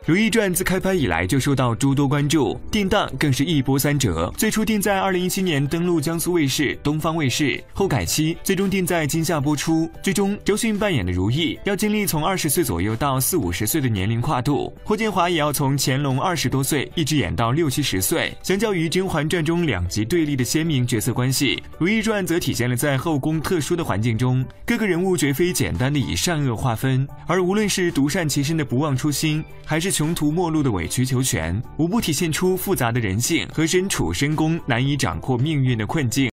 《如懿传》自开拍以来就受到诸多关注，定档更是一波三折。最初定在2017年登陆江苏卫视、东方卫视，后改期，最终定在今夏播出。最终，周迅扮演的如懿要经历从20岁左右到40、50岁的年龄跨度，霍建华也要从乾隆20多岁一直演到60、70岁。相较于《甄嬛传》中两极对立的鲜明角色关系，《如懿传》则体现了在后宫特殊的环境中，各个人物绝非简单的以善恶划分，而无论是独善其身的不忘初心，还是穷途末路的委曲求全，无不体现出复杂的人性和身处深宫难以掌控命运的困境。